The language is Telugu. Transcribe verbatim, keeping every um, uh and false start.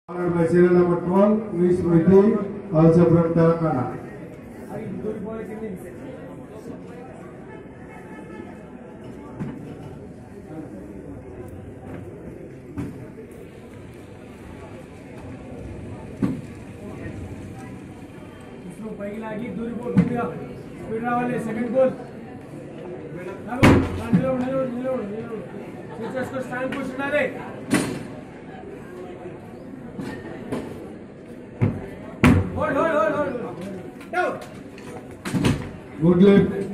Honored by serial number twelve, Miss Smriti, also from Telangana. పైకి లాగి దూరి పోతుందిగా స్పీడ్ రావాలి సెకండ్ గోల్ నిలబడు నిలబడు నిలబడు నిలబడు చూసేసుకో స్టాండ్ కూర్చున్నది hold hold hold hold down Good lift.